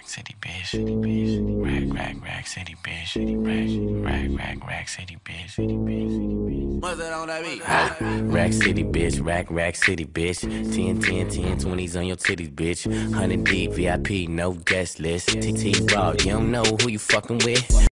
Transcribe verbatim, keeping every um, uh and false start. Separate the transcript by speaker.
Speaker 1: city, bitch. Rack, rack, rack, city, bitch. Rack, rack, rack, rack, city, bitch. What's that on that beat? Rack city, bitch. Rack, rack, city, bitch. ten, ten, ten, twenties on your titties, bitch. one hundred deep, V I P, no guest list. T T Raw, you don't know who you fucking with.